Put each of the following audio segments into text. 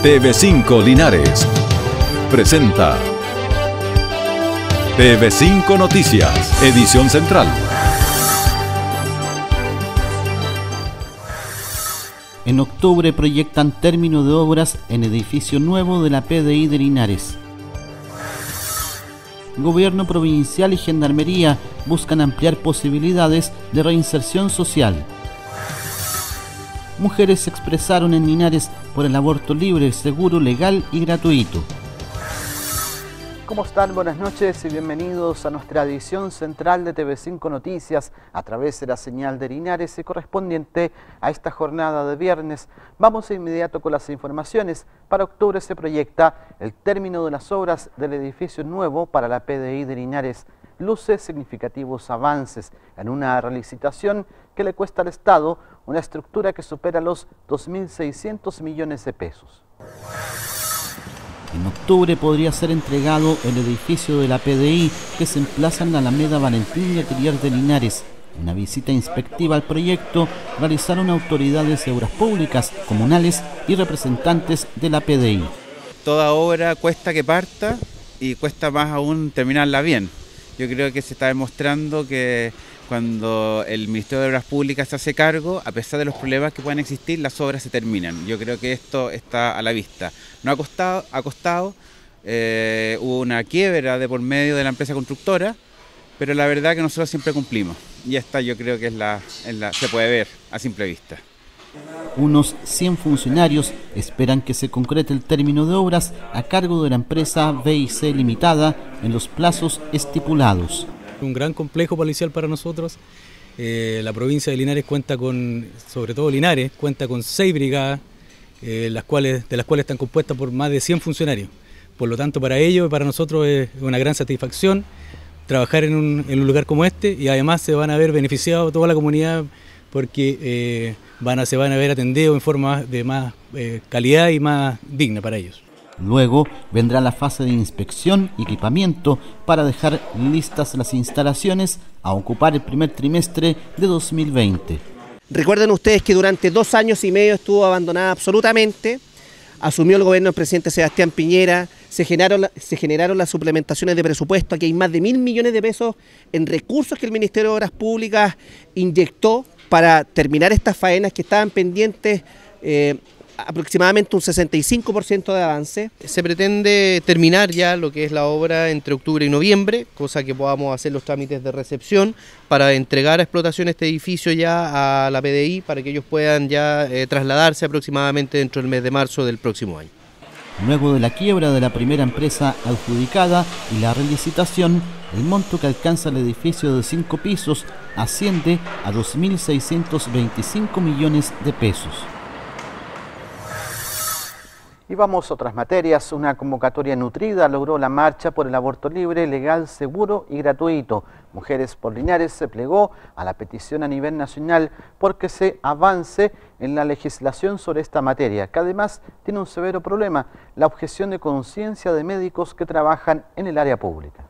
TV5 Linares presenta TV5 Noticias, edición central. En octubre proyectan término de obras en edificio nuevo de la PDI de Linares. Gobierno provincial y Gendarmería buscan ampliar posibilidades de reinserción social. Mujeres se expresaron en Linares por el aborto libre, seguro, legal y gratuito. ¿Cómo están? Buenas noches y bienvenidos a nuestra edición central de TV5 Noticias a través de la señal de Linares y correspondiente a esta jornada de viernes. Vamos de inmediato con las informaciones. Para octubre se proyecta el término de las obras del edificio nuevo para la PDI de Linares. Luce significativos avances en una relicitación que le cuesta al Estado una estructura que supera los 2.600 millones de pesos. En octubre podría ser entregado el edificio de la PDI que se emplaza en la Alameda Valentín Letelier de Linares. Una visita inspectiva al proyecto realizaron autoridades de obras públicas, comunales y representantes de la PDI. Toda obra cuesta que parta y cuesta más aún terminarla bien. Yo creo que se está demostrando que cuando el Ministerio de Obras Públicas se hace cargo, a pesar de los problemas que puedan existir, las obras se terminan. Yo creo que esto está a la vista. No ha costado, hubo una quiebra de por medio de la empresa constructora, pero la verdad que nosotros siempre cumplimos. Y esta yo creo que se puede ver a simple vista. Unos 100 funcionarios esperan que se concrete el término de obras a cargo de la empresa BIC Limitada en los plazos estipulados. Un gran complejo policial para nosotros. La provincia de Linares cuenta con, sobre todo Linares, cuenta con 6 brigadas, de las cuales están compuestas por más de 100 funcionarios. Por lo tanto, para ellos y para nosotros es una gran satisfacción trabajar en un lugar como este, y además se van a ver beneficiados toda la comunidad porque se van a ver atendidos en forma de más calidad y más digna para ellos. Luego vendrá la fase de inspección y equipamiento para dejar listas las instalaciones a ocupar el primer trimestre de 2020. Recuerden ustedes que durante 2 años y medio estuvo abandonada absolutamente, asumió el gobierno del presidente Sebastián Piñera, se generaron las suplementaciones de presupuesto, aquí hay más de 1.000 millones de pesos en recursos que el Ministerio de Obras Públicas inyectó para terminar estas faenas que estaban pendientes, aproximadamente un 65% de avance. Se pretende terminar ya lo que es la obra entre octubre y noviembre, cosa que podamos hacer los trámites de recepción para entregar a explotación este edificio ya a la PDI para que ellos puedan ya trasladarse aproximadamente dentro del mes de marzo del próximo año. Luego de la quiebra de la primera empresa adjudicada y la relicitación, el monto que alcanza el edificio de 5 pisos asciende a 2.625 millones de pesos. Y vamos a otras materias. Una convocatoria nutrida logró la marcha por el aborto libre, legal, seguro y gratuito. Mujeres por Linares se plegó a la petición a nivel nacional porque se avance en la legislación sobre esta materia, que además tiene un severo problema: la objeción de conciencia de médicos que trabajan en el área pública.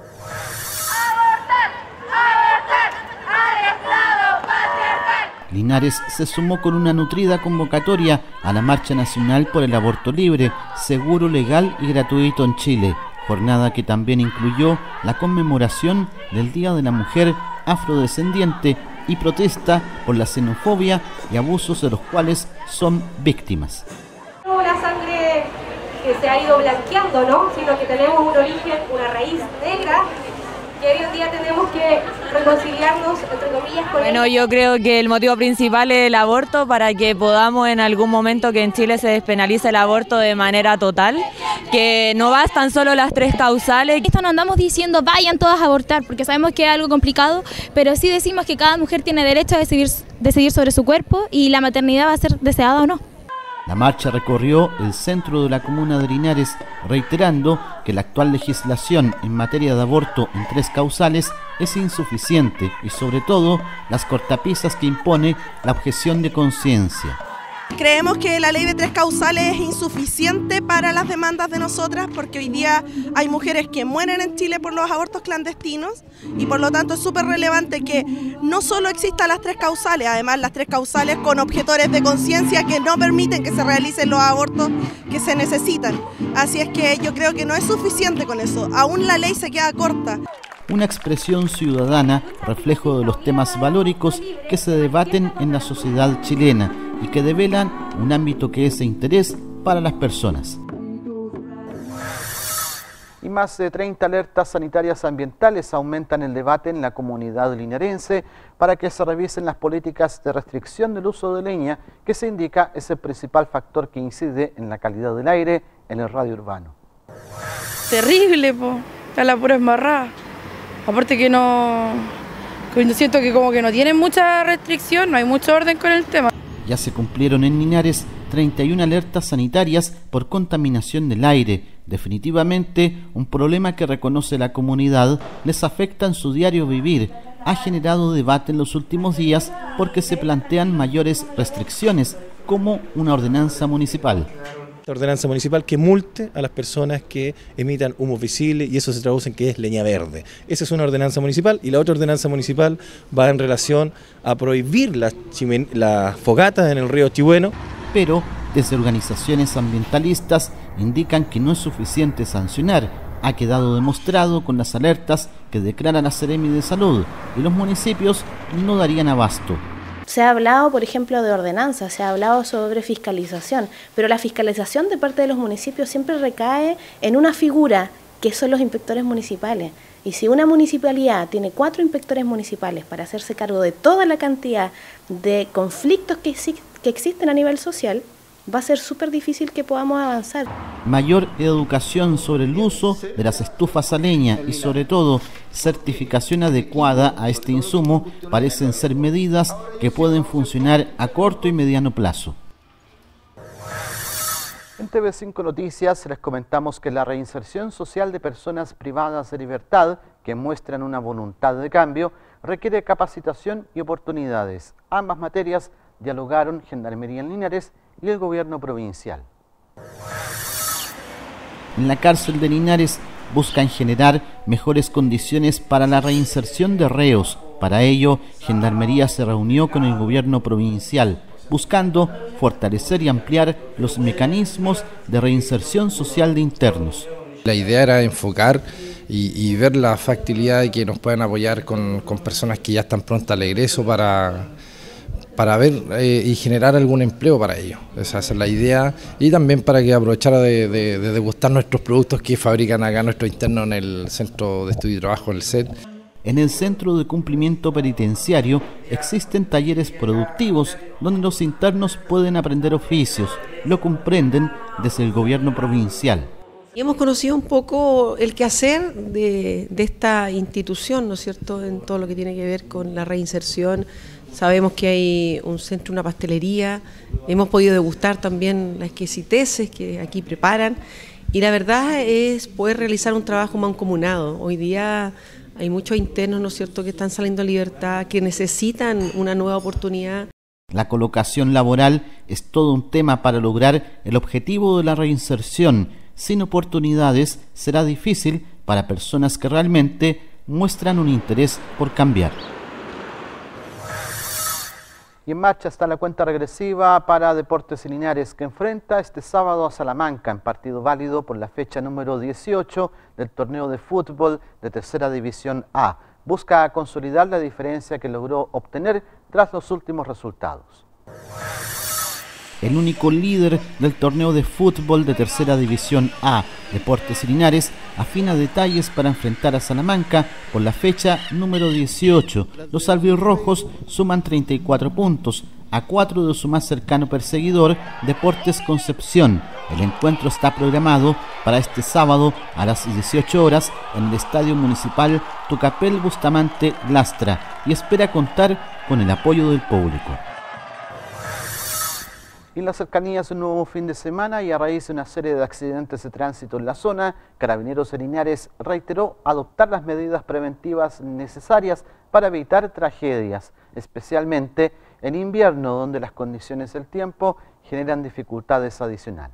Linares se sumó con una nutrida convocatoria a la Marcha Nacional por el Aborto Libre, Seguro, Legal y Gratuito en Chile, jornada que también incluyó la conmemoración del Día de la Mujer Afrodescendiente y protesta por la xenofobia y abusos de los cuales son víctimas. No la sangre que se ha ido blanqueando, ¿no? Sino que tenemos un origen, una raíz negra, que hoy en día tenemos que reconciliarnos, entre comillas, con Bueno, yo creo que el motivo principal es el aborto, para que podamos en algún momento que en Chile se despenalice el aborto de manera total, que no bastan solo las 3 causales. Esto no andamos diciendo vayan todas a abortar, porque sabemos que es algo complicado, pero sí decimos que cada mujer tiene derecho a decidir sobre su cuerpo y la maternidad va a ser deseada o no. La marcha recorrió el centro de la comuna de Linares, reiterando que la actual legislación en materia de aborto en 3 causales es insuficiente y sobre todo las cortapisas que impone la objeción de conciencia. Creemos que la ley de 3 causales es insuficiente para las demandas de nosotras, porque hoy día hay mujeres que mueren en Chile por los abortos clandestinos y por lo tanto es súper relevante que no solo existan las 3 causales, además las 3 causales con objetores de conciencia que no permiten que se realicen los abortos que se necesitan. Así es que yo creo que no es suficiente con eso, aún la ley se queda corta. Una expresión ciudadana, reflejo de los temas valóricos que se debaten en la sociedad chilena y que develan un ámbito que es de interés para las personas. Y más de 30 alertas sanitarias ambientales aumentan el debate en la comunidad linarense para que se revisen las políticas de restricción del uso de leña, que se indica es el principal factor que incide en la calidad del aire en el radio urbano. Terrible, po. Está la pura embarrada. Aparte que yo siento que como que no tienen mucha restricción, no hay mucho orden con el tema. Ya se cumplieron en Linares 31 alertas sanitarias por contaminación del aire. Definitivamente, un problema que reconoce la comunidad les afecta en su diario vivir. Ha generado debate en los últimos días porque se plantean mayores restricciones, como una ordenanza municipal. La ordenanza municipal que multe a las personas que emitan humos visibles, y eso se traduce en que es leña verde. Esa es una ordenanza municipal, y la otra ordenanza municipal va en relación a prohibir las fogatas en el río Chihueno. Pero desde organizaciones ambientalistas indican que no es suficiente sancionar. Ha quedado demostrado con las alertas que declara la Seremi de Salud, y los municipios no darían abasto. Se ha hablado, por ejemplo, de ordenanzas, se ha hablado sobre fiscalización, pero la fiscalización de parte de los municipios siempre recae en una figura que son los inspectores municipales. Y si una municipalidad tiene 4 inspectores municipales para hacerse cargo de toda la cantidad de conflictos que existen a nivel social, va a ser súper difícil que podamos avanzar. Mayor educación sobre el uso de las estufas a leña y sobre todo certificación adecuada a este insumo parecen ser medidas que pueden funcionar a corto y mediano plazo. En TV5 Noticias les comentamos que la reinserción social de personas privadas de libertad que muestran una voluntad de cambio requiere capacitación y oportunidades. Ambas materias dialogaron Gendarmería en Linares y el gobierno provincial. En la cárcel de Linares buscan generar mejores condiciones para la reinserción de reos. Para ello, Gendarmería se reunió con el gobierno provincial, buscando fortalecer y ampliar los mecanismos de reinserción social de internos. La idea era enfocar y ver la factibilidad de que nos puedan apoyar con personas que ya están prontas al egreso para ver y generar algún empleo para ellos. Esa es la idea, y también para que aprovechara de degustar nuestros productos que fabrican acá nuestros internos en el Centro de Estudio y Trabajo, el CET. En el Centro de Cumplimiento Penitenciario existen talleres productivos donde los internos pueden aprender oficios. Lo comprenden desde el gobierno provincial. Y hemos conocido un poco el quehacer de esta institución, ¿no es cierto?, en todo lo que tiene que ver con la reinserción. Sabemos que hay un centro, una pastelería, hemos podido degustar también las exquisiteces que aquí preparan, y la verdad es poder realizar un trabajo mancomunado. Hoy día hay muchos internos, ¿no es cierto?, que están saliendo a libertad, que necesitan una nueva oportunidad. La colocación laboral es todo un tema para lograr el objetivo de la reinserción. Sin oportunidades será difícil para personas que realmente muestran un interés por cambiar. Y en marcha está la cuenta regresiva para Deportes Linares, que enfrenta este sábado a Salamanca en partido válido por la fecha número 18 del torneo de fútbol de Tercera División A. Busca consolidar la diferencia que logró obtener tras los últimos resultados. El único líder del torneo de fútbol de Tercera División A, Deportes Linares, afina detalles para enfrentar a Salamanca por la fecha número 18. Los albirrojos suman 34 puntos, a 4 de su más cercano perseguidor, Deportes Concepción. El encuentro está programado para este sábado a las 18 horas en el Estadio Municipal Tucapel Bustamante Lastra y espera contar con el apoyo del público. Y en las cercanías un nuevo fin de semana y a raíz de una serie de accidentes de tránsito en la zona, Carabineros de Linares reiteró adoptar las medidas preventivas necesarias para evitar tragedias, especialmente en invierno, donde las condiciones del tiempo generan dificultades adicionales.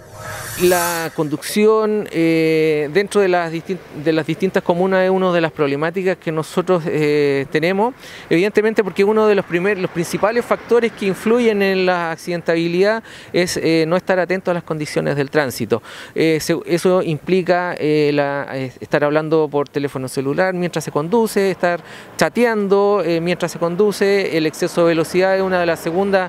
La conducción dentro de las distintas comunas es una de las problemáticas que nosotros tenemos, evidentemente porque uno de los principales factores que influyen en la accidentabilidad es no estar atento a las condiciones del tránsito. Eso implica estar hablando por teléfono celular mientras se conduce, estar chateando mientras se conduce. El exceso de velocidad es una de las segundas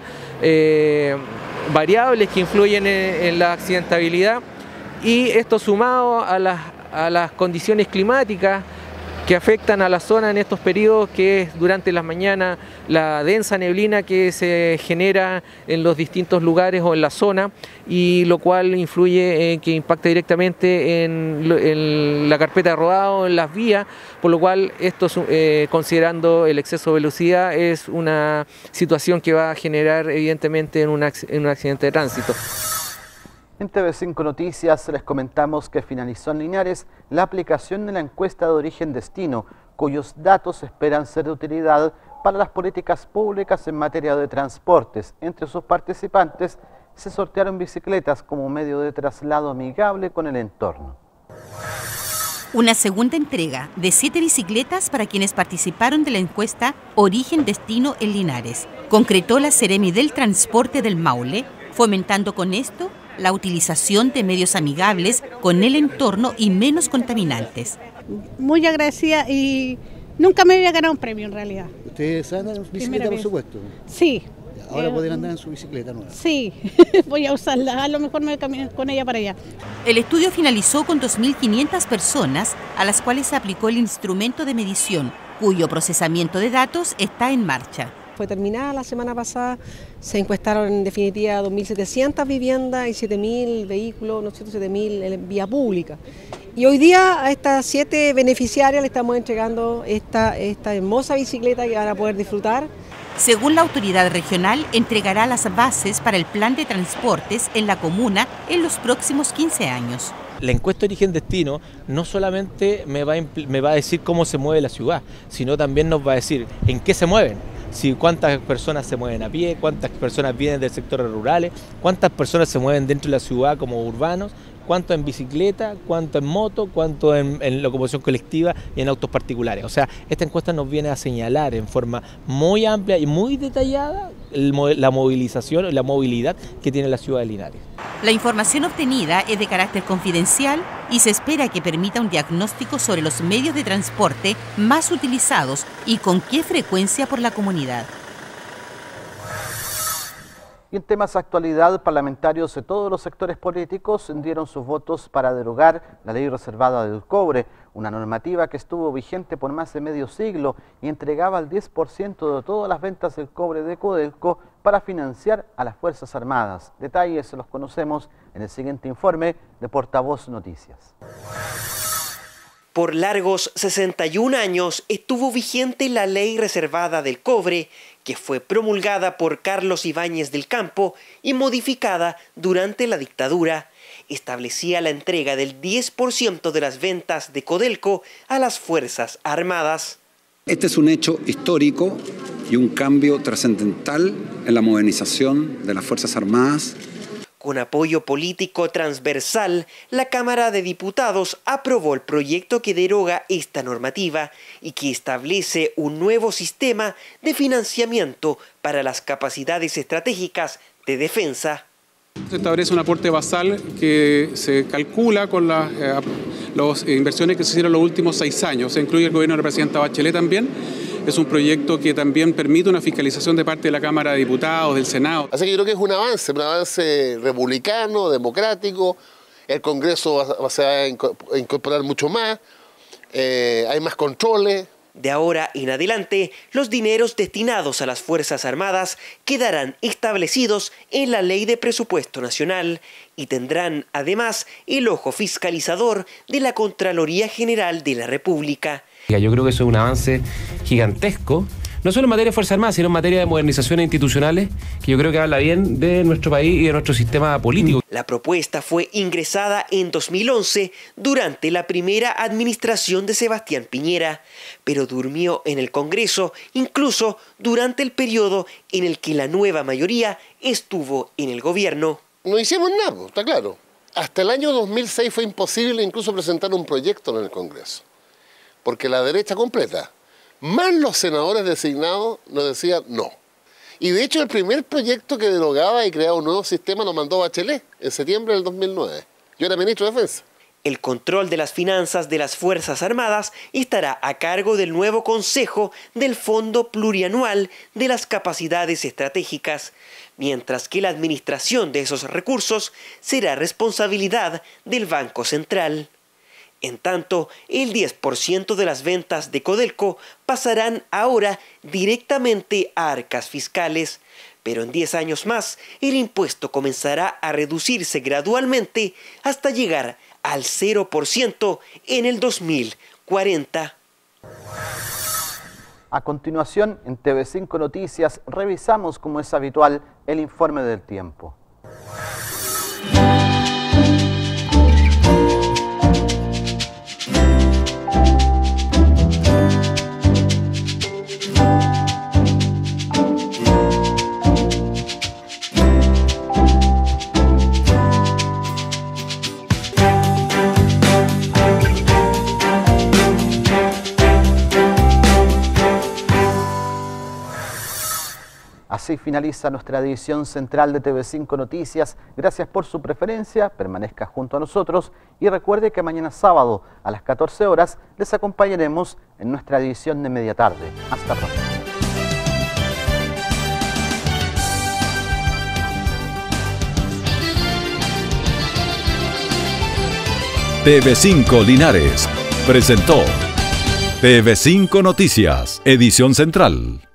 variables que influyen en la accidentabilidad, y esto sumado a las condiciones climáticas que afectan a la zona en estos periodos, que es durante las mañanas la densa neblina que se genera en los distintos lugares o en la zona, y lo cual influye que impacta directamente en la carpeta de rodado, en las vías, por lo cual esto, considerando el exceso de velocidad, es una situación que va a generar evidentemente en un accidente de tránsito. En TV5 Noticias les comentamos que finalizó en Linares la aplicación de la encuesta de origen-destino, cuyos datos esperan ser de utilidad para las políticas públicas en materia de transportes. Entre sus participantes se sortearon bicicletas como medio de traslado amigable con el entorno. Una segunda entrega de 7 bicicletas para quienes participaron de la encuesta Origen-Destino en Linares. Concretó la Seremi del Transporte del Maule, fomentando con esto la utilización de medios amigables con el entorno y menos contaminantes. Muy agradecida, y nunca me había ganado un premio en realidad. ¿Ustedes andan en bicicleta, por supuesto? Sí. Ahora pueden andar en su bicicleta nueva. Sí, voy a usarla, a lo mejor me voy a caminar con ella para allá. El estudio finalizó con 2.500 personas a las cuales se aplicó el instrumento de medición, cuyo procesamiento de datos está en marcha. Fue terminada la semana pasada, se encuestaron en definitiva 2.700 viviendas y 7.000 vehículos, 7.000 en vía pública. Y hoy día a estas 7 beneficiarias le estamos entregando esta hermosa bicicleta que van a poder disfrutar. Según la autoridad regional, entregará las bases para el plan de transportes en la comuna en los próximos 15 años. La encuesta Origen-Destino no solamente me va a decir cómo se mueve la ciudad, sino también nos va a decir en qué se mueven. Si cuántas personas se mueven a pie, cuántas personas vienen del sector rurales, cuántas personas se mueven dentro de la ciudad como urbanos, cuánto en bicicleta, cuánto en moto, cuánto en locomoción colectiva y en autos particulares. O sea, esta encuesta nos viene a señalar en forma muy amplia y muy detallada la movilización y la movilidad que tiene la ciudad de Linares. La información obtenida es de carácter confidencial y se espera que permita un diagnóstico sobre los medios de transporte más utilizados y con qué frecuencia por la comunidad. Y en temas de actualidad, parlamentarios de todos los sectores políticos dieron sus votos para derogar la ley reservada del cobre, una normativa que estuvo vigente por más de medio siglo y entregaba el 10% de todas las ventas del cobre de Codelco para financiar a las Fuerzas Armadas. Detalles los conocemos en el siguiente informe de Portavoz Noticias. Por largos 61 años estuvo vigente la ley reservada del cobre, que fue promulgada por Carlos Ibáñez del Campo y modificada durante la dictadura. Establecía la entrega del 10% de las ventas de Codelco a las Fuerzas Armadas. Este es un hecho histórico y un cambio trascendental en la modernización de las Fuerzas Armadas. Con apoyo político transversal, la Cámara de Diputados aprobó el proyecto que deroga esta normativa y que establece un nuevo sistema de financiamiento para las capacidades estratégicas de defensa. Se establece un aporte basal que se calcula con las inversiones que se hicieron en los últimos 6 años. Se incluye el gobierno de la presidenta Bachelet también. Es un proyecto que también permite una fiscalización de parte de la Cámara de Diputados, del Senado. Así que yo creo que es un avance republicano, democrático. El Congreso se va a incorporar mucho más, hay más controles. De ahora en adelante, los dineros destinados a las Fuerzas Armadas quedarán establecidos en la Ley de Presupuesto Nacional y tendrán además el ojo fiscalizador de la Contraloría General de la República. Yo creo que eso es un avance gigantesco no solo en materia de Fuerzas Armadas, sino en materia de modernizaciones institucionales, que yo creo que habla bien de nuestro país y de nuestro sistema político. La propuesta fue ingresada en 2011 durante la primera administración de Sebastián Piñera, pero durmió en el Congreso incluso durante el periodo en el que la nueva mayoría estuvo en el gobierno. No hicimos nada, está claro. Hasta el año 2006 fue imposible incluso presentar un proyecto en el Congreso, porque la derecha completa, más los senadores designados, nos decían no. Y de hecho el primer proyecto que derogaba y creaba un nuevo sistema lo mandó Bachelet en septiembre del 2009. Yo era ministro de Defensa. El control de las finanzas de las Fuerzas Armadas estará a cargo del nuevo Consejo del Fondo Plurianual de las Capacidades Estratégicas, mientras que la administración de esos recursos será responsabilidad del Banco Central. En tanto, el 10% de las ventas de Codelco pasarán ahora directamente a arcas fiscales, pero en 10 años más el impuesto comenzará a reducirse gradualmente hasta llegar al 0% en el 2040. A continuación, en TV5 Noticias, revisamos, como es habitual, el informe del tiempo. Así finaliza nuestra edición central de TV5 Noticias. Gracias por su preferencia, permanezca junto a nosotros y recuerde que mañana sábado a las 14 horas les acompañaremos en nuestra edición de media tarde. Hasta pronto. TV5 Linares presentó TV5 Noticias, edición central.